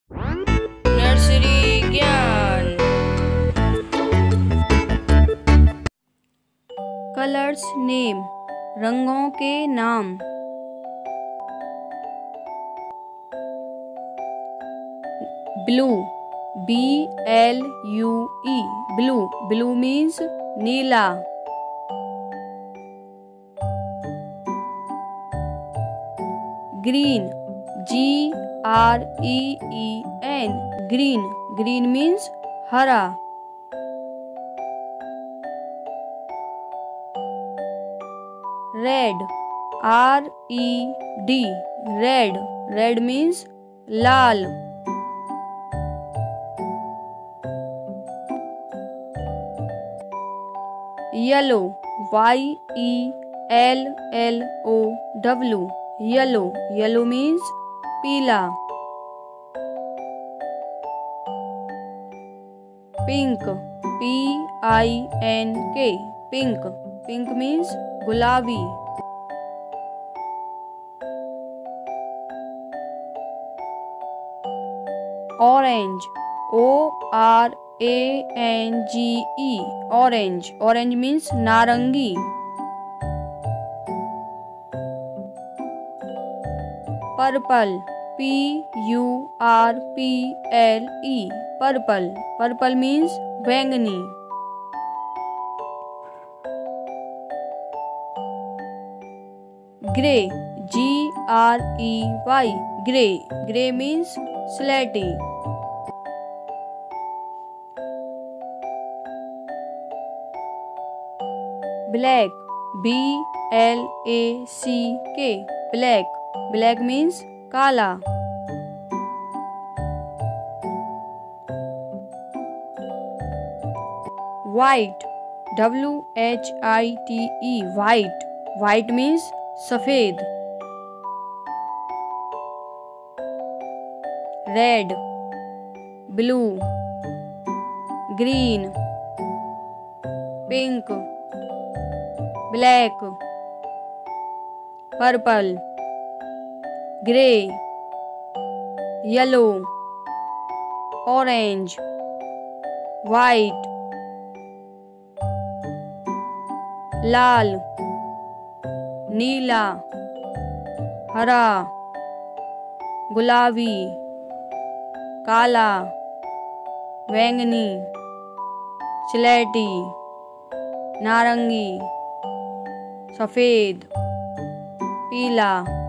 Nursery ज्ञान। Colours name, रंगों के नाम। Blue, BLUE, blue. Blue means नीला। Green, GREEN, green. Green means हरा। Red, RED, red. Red means लाल। Yellow, YELLOW, yellow. Yellow means पीला। Pink, PINK, pink. Pink means गुलाबी। Orange, ORANGE, orange. Orange means नारंगी। Purple, PURPLE, purple. Purple means बैंगनी। Grey, GREY, grey. Grey means स्लेटी। Black, BLACK, black. Black means काला। White, WHITE, white. White means सफेद। Red, blue, green, pink, black, purple, grey, yellow, orange, white, लाल, नीला, हरा, गुलाबी, काला, बैंगनी, स्लेटी, नारंगी, सफेद, पीला।